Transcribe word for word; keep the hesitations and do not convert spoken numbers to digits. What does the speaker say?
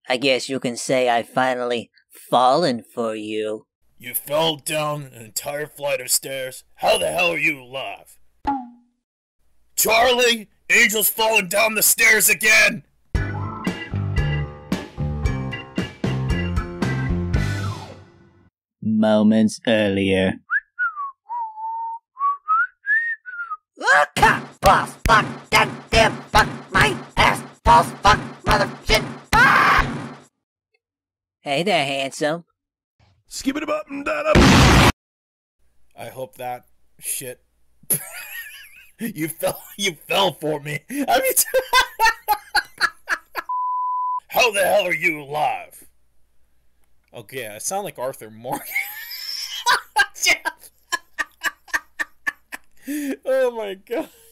I guess you can say I finally fallen for you. You fell down an entire flight of stairs? How the hell are you alive? Charlie! Angel's falling down the stairs again! Moments earlier. Look up, boss, fuck, that damn fuck, my ass, boss, fuck, mother shit, fuck! Hey there, handsome. Skip it up and that up. I hope that shit. you fell. You fell for me. I mean, how the hell are you alive? Okay, I sound like Arthur Morgan. Oh my god.